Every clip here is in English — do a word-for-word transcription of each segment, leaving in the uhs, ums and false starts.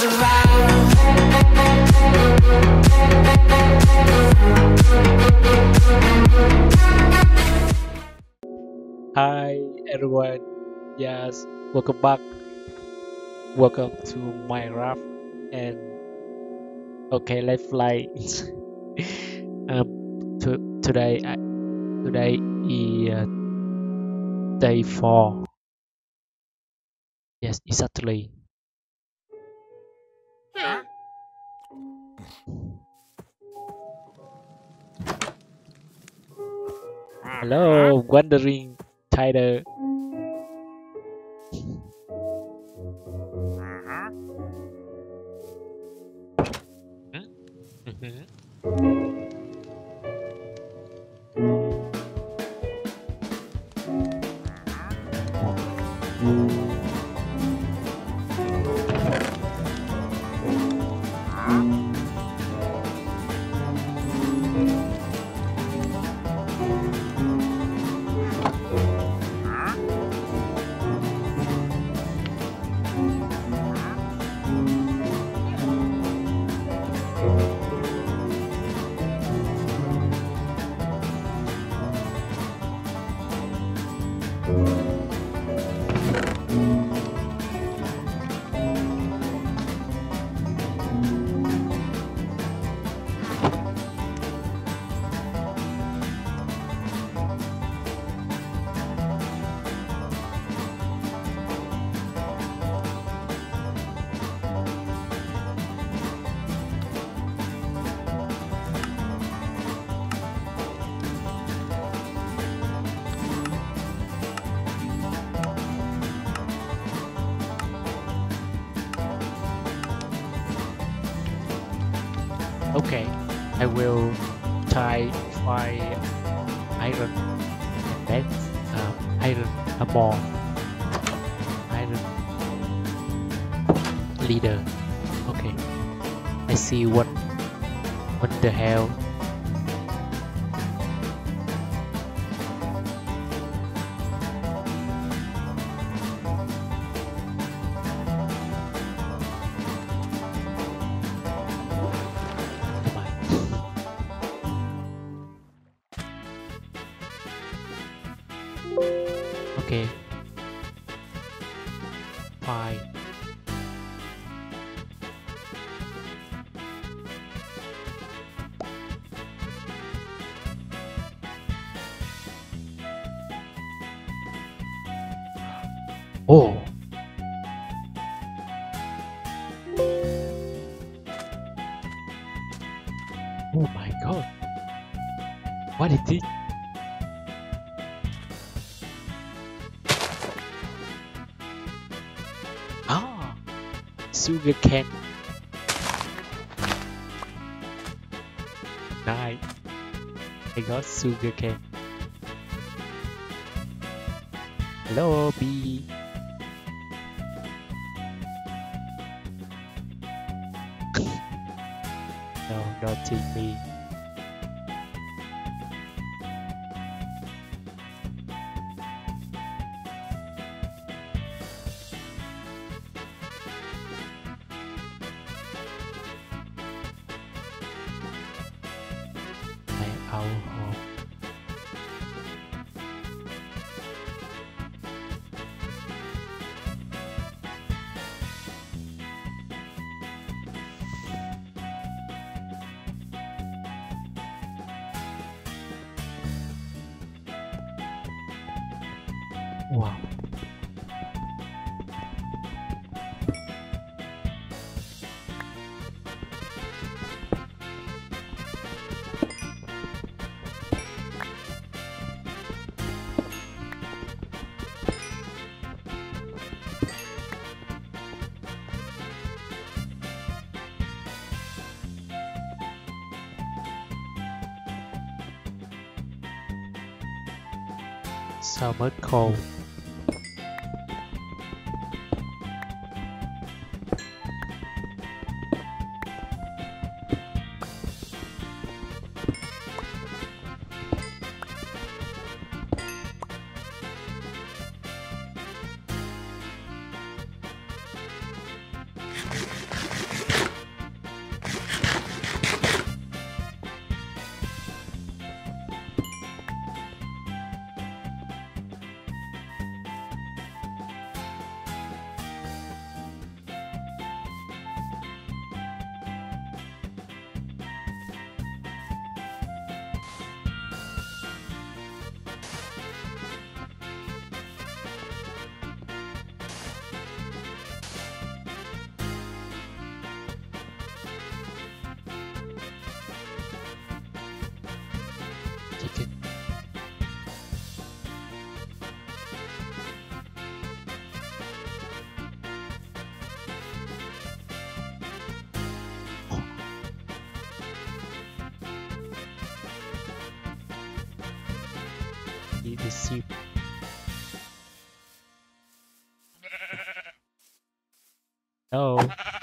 Hi everyone, yes, welcome back. Welcome to Minecraft and okay, let's fly. um, to, today, I, today is uh, day four. Yes, exactly. Hello, wandering tiger. Mhm. Okay, I will try find iron and then um, iron armor, iron leader. Okay, I see what what the hell. Come on. Okay, fine. Oh, oh my God! What is it? Ah, sugar cane. Nice. I got sugar cane. Hello, bee. No, not take me. My owl home. Wow. Summer cold. the sheep. No.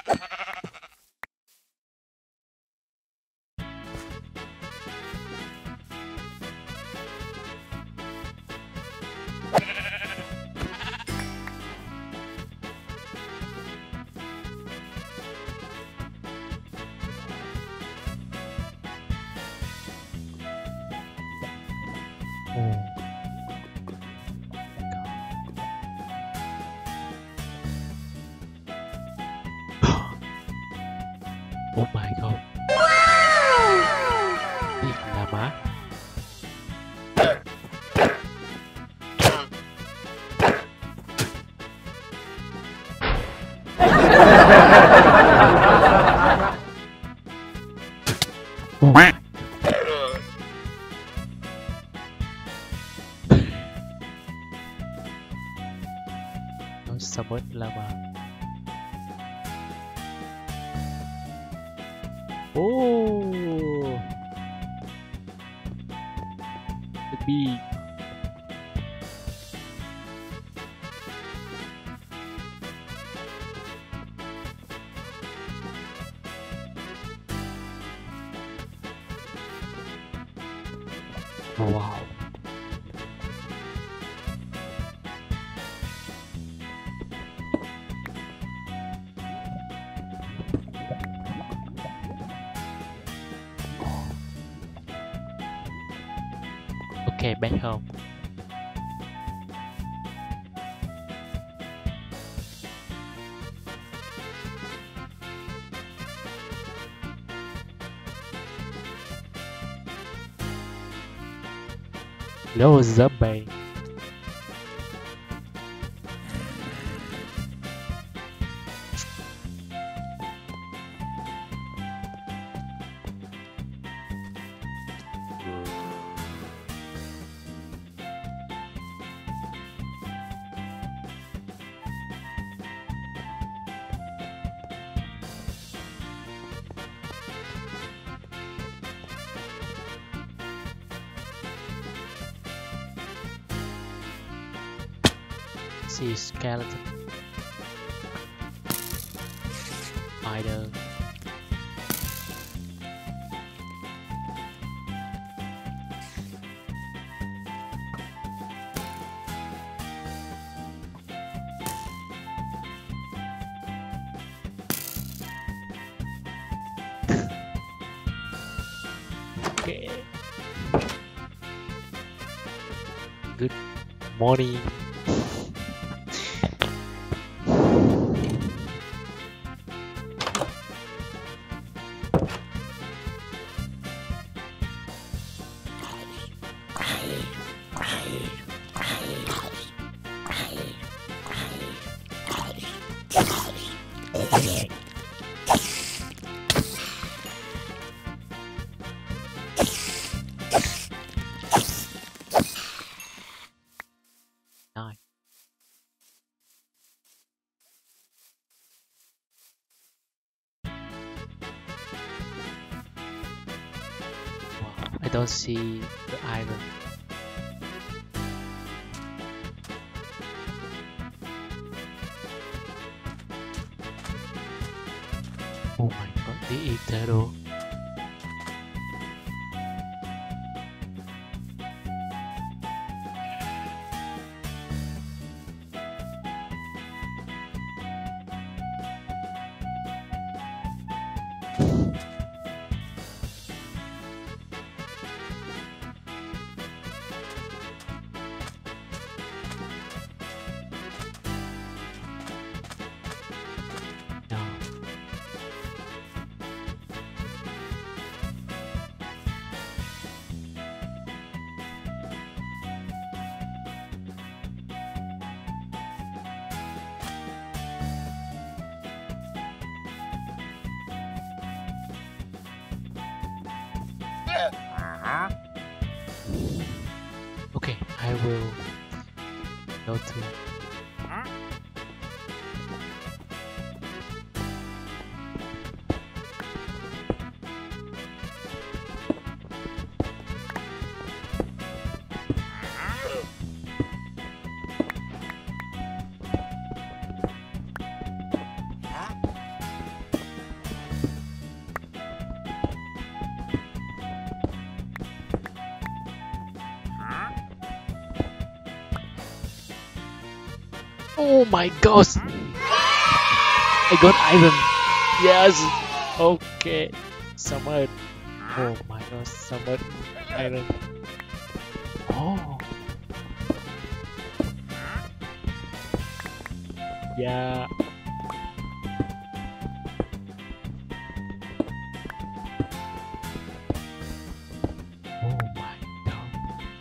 Oh my god. Big llama. No summon llama. Oh, the bee. Wow. Okay, back home. No zombie. See skeleton. Spider. Okay. Good morning. Nice. Wow, I don't see the iron. Oh my god, they eat turtle. No. Okay, I will go to. Oh my gosh! I got iron. Yes. Okay. Summer. Oh my gosh. Summer iron. Oh. Yeah. Oh my god.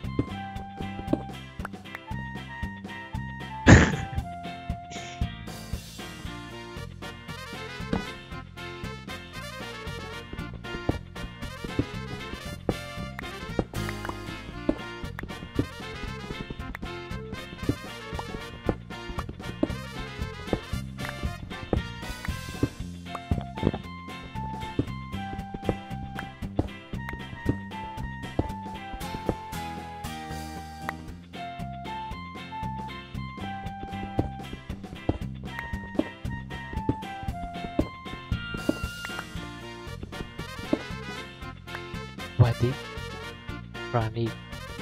What did Rani?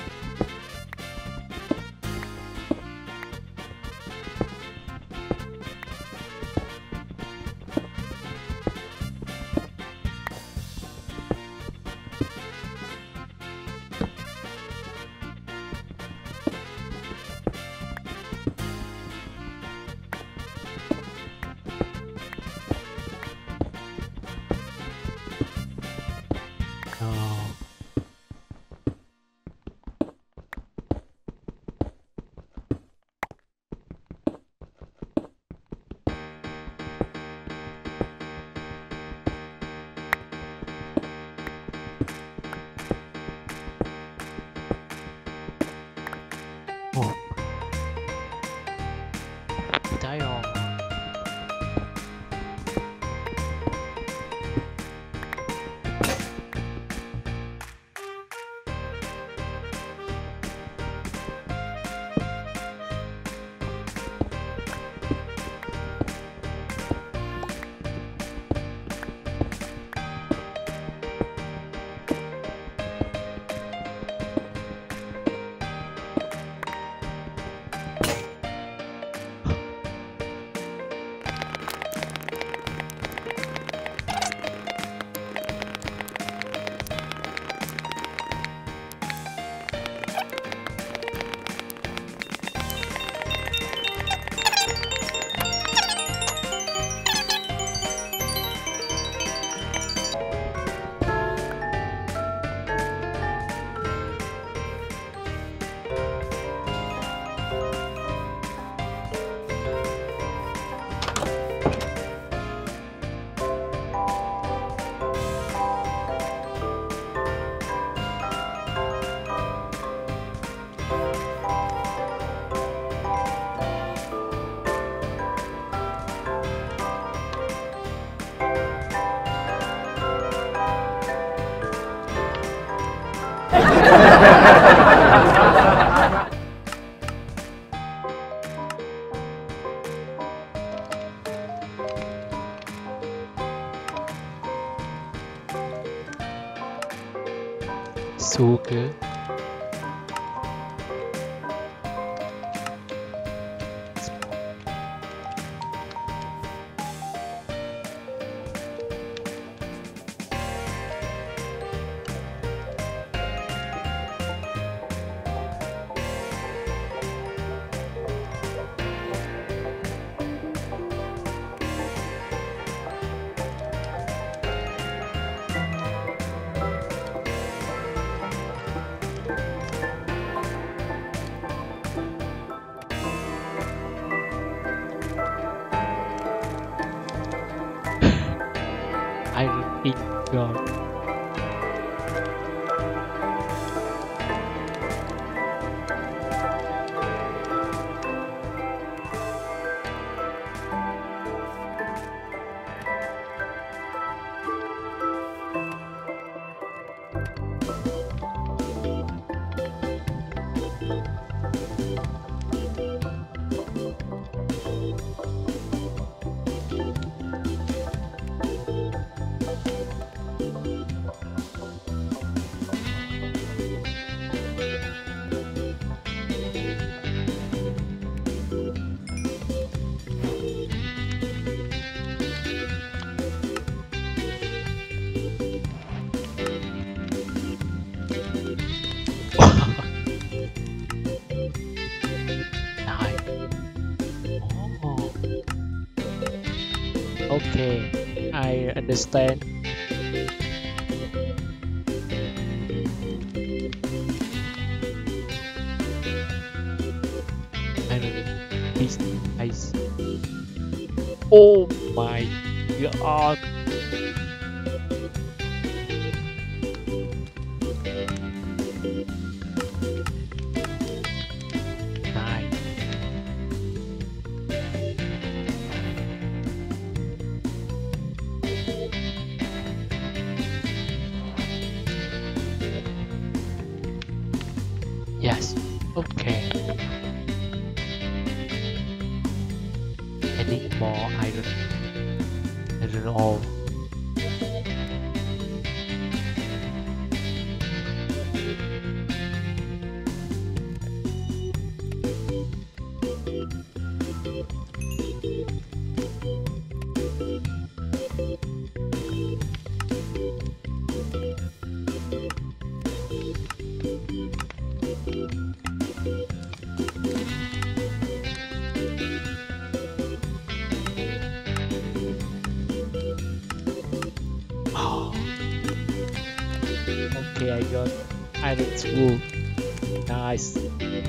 No. Oh. Die all. Sugar. Iron King God. Okay, I understand. And this ice. Oh my god. Nice. Yes. Okay. I need more iron. I don't know. Oh, okay, I got iron tool. Nice.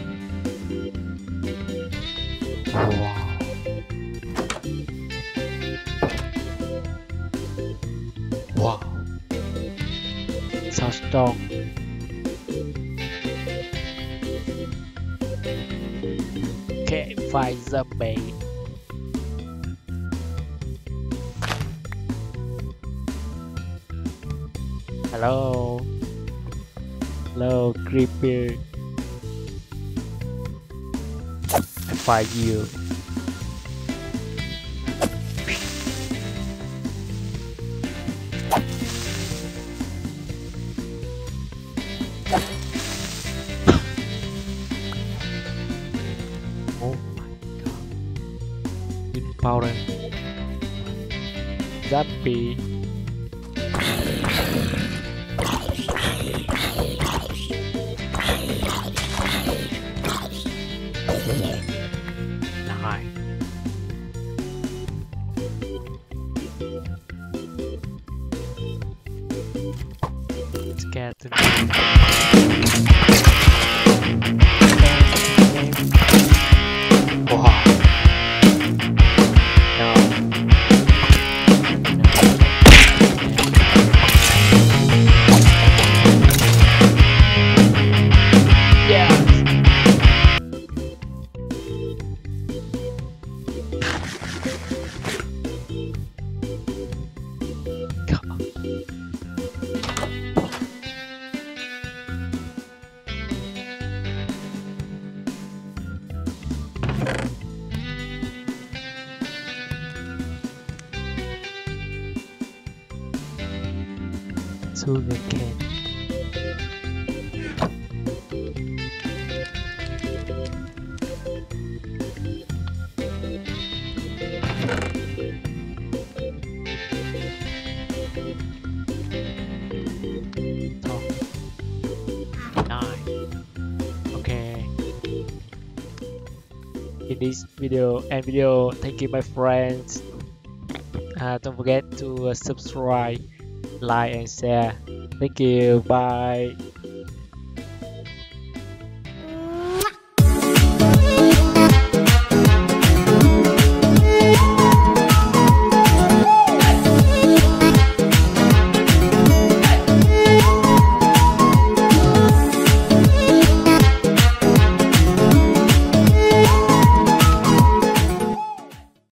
Wow. Wow. So strong. Can't find the bait. Hello. Hello, creeper. I find you. Oh my god. Power. Zombie. Nice. Scared to wow. No. Yes. Sugar cane. Oh, nice. Okay. In this video and video, thank you, my friends. Uh, don't forget to uh, subscribe, like, and share. Thank you. Bye.